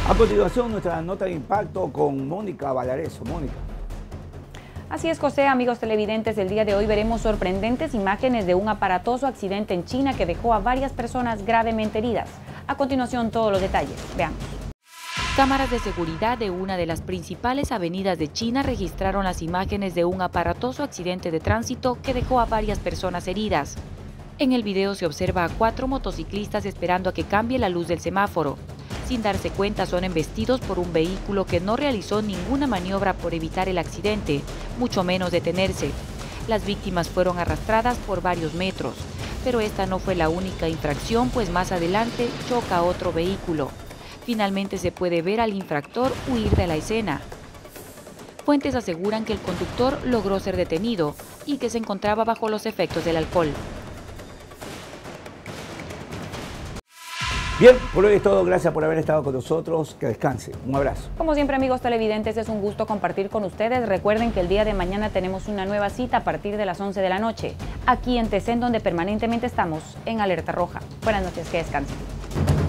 A continuación, nuestra nota de impacto con Mónica Valareso. Mónica. Así es, José, amigos televidentes, el día de hoy veremos sorprendentes imágenes de un aparatoso accidente en China que dejó a varias personas gravemente heridas. A continuación, todos los detalles. Veamos. Cámaras de seguridad de una de las principales avenidas de China registraron las imágenes de un aparatoso accidente de tránsito que dejó a varias personas heridas. En el video se observa a 4 motociclistas esperando a que cambie la luz del semáforo. Sin darse cuenta, son embestidos por un vehículo que no realizó ninguna maniobra por evitar el accidente, mucho menos detenerse. Las víctimas fueron arrastradas por varios metros, pero esta no fue la única infracción, pues más adelante choca otro vehículo. Finalmente se puede ver al infractor huir de la escena. Fuentes aseguran que el conductor logró ser detenido y que se encontraba bajo los efectos del alcohol. Bien, por hoy es todo. Gracias por haber estado con nosotros. Que descanse. Un abrazo. Como siempre, amigos televidentes, es un gusto compartir con ustedes. Recuerden que el día de mañana tenemos una nueva cita a partir de las 11 de la noche, aquí en TC, donde permanentemente estamos en Alerta Roja. Buenas noches, que descansen.